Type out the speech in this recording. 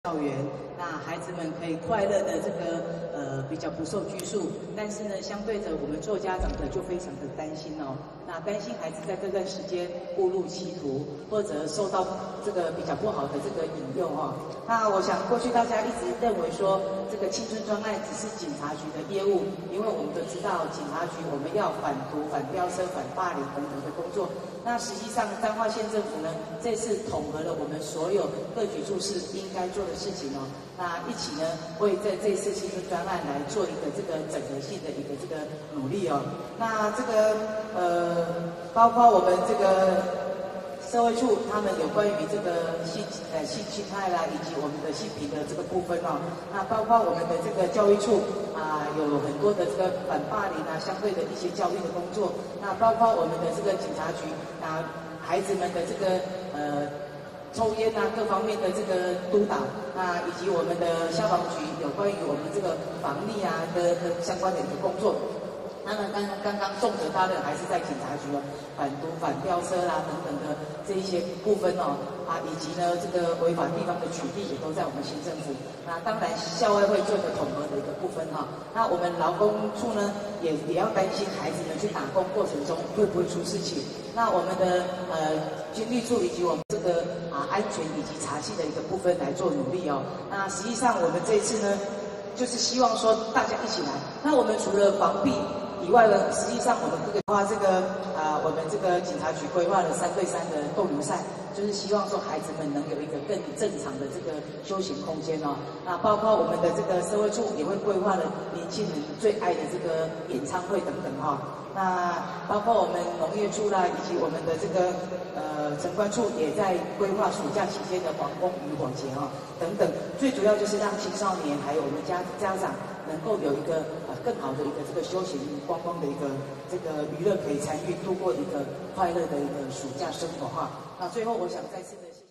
校园，那孩子们可以快乐的比较不受拘束，但是呢，相对着我们做家长的就非常的担心哦。那担心孩子在这段时间误入歧途，或者受到这个比较不好的这个引诱哦。那我想过去大家一直认为说这个青春专案只是警察局的业务，因为我们都知道警察局我们要反毒、反飙车、反霸凌等等的工作。那实际上彰化县政府呢，这次统合了我们所有各局处室应该做的事情哦，那一起呢为在这次青春专案来做一个这个整合性的一个这个努力哦。那这个包括我们这个社会处他们有关于这个性侵害啦，以及我们的性平的这个部分哦。那包括我们的这个教育处有很多的这个反霸凌相对的一些教育的工作。那包括我们的这个警察局孩子们的这个抽烟各方面的这个督导，以及我们的消防局有关于我们这个防溺的相关的一个工作。那么刚刚重责大任还是在警察局反毒、反飙车等等的这一些部分以及呢这个违法地方的取缔也都在我们新政府。那当然校外会做一个统合的一个部分那我们劳工处呢也要担心孩子们去打工过程中会不会出事情。那我们的军力处以及我们这个安全以及查缉的一个部分来做努力哦。那实际上我们这一次呢，就是希望说大家一起来。那我们除了防弊以外呢，实际上我们我们这个警察局规划了3对3的斗牛赛，就是希望说孩子们能有一个更正常的这个休闲空间哦。那包括我们的这个社会处也会规划了年轻人最爱的这个演唱会等等那包括我们农业处以及我们的这个城关处也在规划暑假期间的皇宫渔火节等等。最主要就是让青少年还有我们家长能够有一个更好的一个这个休闲观光的一个这个娱乐可以参与度过一个快乐的一个暑假生活那最后我想再次的谢谢。